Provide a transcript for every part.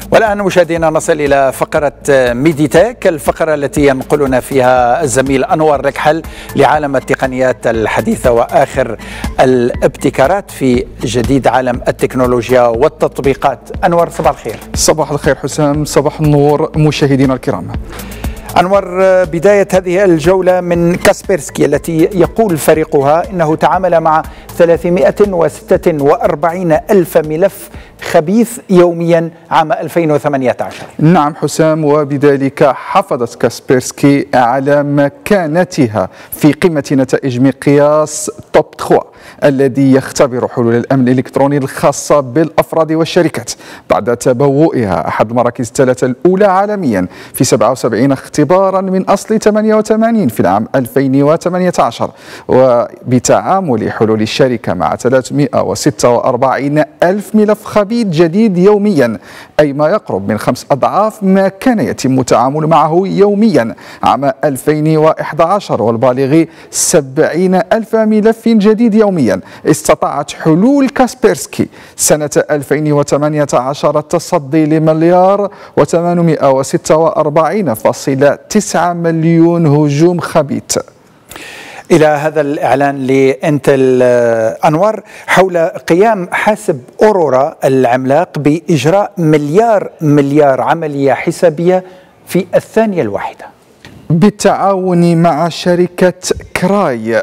والآن مشاهدينا نصل إلى فقرة ميديتك، الفقرة التي ينقلنا فيها الزميل أنور ركحل لعالم التقنيات الحديثة وآخر الابتكارات في جديد عالم التكنولوجيا والتطبيقات. أنور، صباح الخير. صباح الخير حسام، صباح النور مشاهدينا الكرام. أنور، بداية هذه الجولة من كاسبيرسكي التي يقول فريقها إنه تعامل مع 346 ألف ملف خبيث يوميا عام 2018. نعم حسام، وبذلك حافظت كاسبيرسكي على مكانتها في قمة نتائج مقياس توب 3 الذي يختبر حلول الأمن الإلكتروني الخاصة بالأفراد والشركات بعد تبوئها أحد المراكز الثلاثة الأولى عالميا في 77 اختبارا من أصل 88 في العام 2018، وبتعامل حلول الشركة مع 346 ألف ملف خبيث جديد يوميا، أي ما يقرب من 5 أضعاف ما كان يتم التعامل معه يوميا عام 2011 والبالغ 70 ألف ملف جديد يوميا. استطاعت حلول كاسبيرسكي سنة 2018 التصدي لمليار و846.9 مليون هجوم خبيث. إلى هذا الإعلان لإنتل أنور حول قيام حاسب أورورا العملاق بإجراء مليار عملية حسابية في الثانية الواحدة بالتعاون مع شركة كراي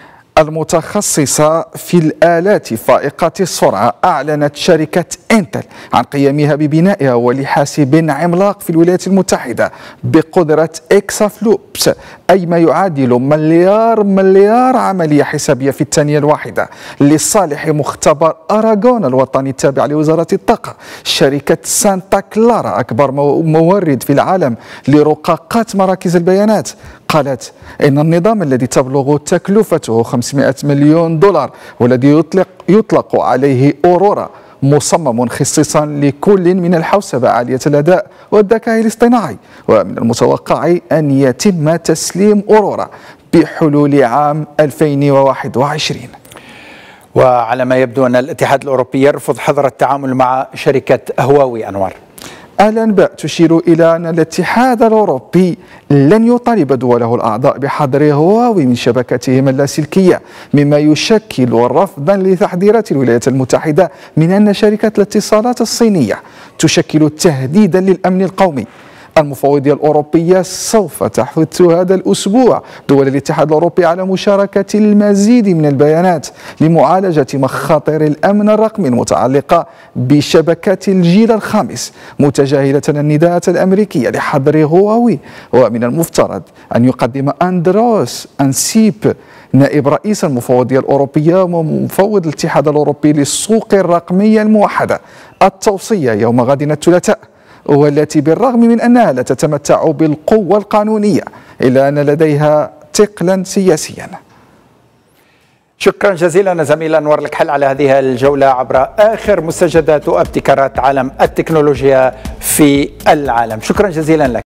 المتخصصة في الآلات فائقة السرعة. أعلنت شركة إنتل عن قيامها ببناء أول حاسب عملاق في الولايات المتحدة بقدرة إكسافلوبس، أي ما يعادل مليار عملية حسابية في الثانية الواحدة، لصالح مختبر أراغون الوطني التابع لوزارة الطاقة. شركة سانتا كلارا أكبر مورد في العالم لرقاقات مراكز البيانات قالت إن النظام الذي تبلغ تكلفته 500 مليون دولار والذي يطلق عليه أورورا مصمم خصيصا لكل من الحوسبة عالية الأداء والذكاء الاصطناعي، ومن المتوقع أن يتم تسليم أورورا بحلول عام 2021. وعلى ما يبدو أن الاتحاد الأوروبي يرفض حظر التعامل مع شركة هواوي. أنور، الأنباء تشير إلى أن الاتحاد الأوروبي لن يطالب دوله الأعضاء بحظر هواوي من شبكتهم اللاسلكية، مما يشكل رفضا لتحذيرات الولايات المتحدة من أن شركة الاتصالات الصينية تشكل تهديدا للأمن القومي. المفوضية الأوروبية سوف تحث هذا الأسبوع دول الاتحاد الأوروبي على مشاركة المزيد من البيانات لمعالجة مخاطر الأمن الرقمي المتعلقة بشبكات الجيل الخامس، متجاهلة النداءات الأمريكية لحظر هواوي. ومن المفترض أن يقدم أندروس أنسيب نائب رئيس المفوضية الأوروبية ومفوض الاتحاد الأوروبي للسوق الرقمية الموحدة التوصية يوم غد الثلاثاء، والتي بالرغم من أنها لا تتمتع بالقوة القانونية إلا أن لديها ثقلا سياسيا. شكرا جزيلا زميل أنور ركحل على هذه الجولة عبر آخر مستجدات وابتكارات عالم التكنولوجيا في العالم. شكرا جزيلا لك.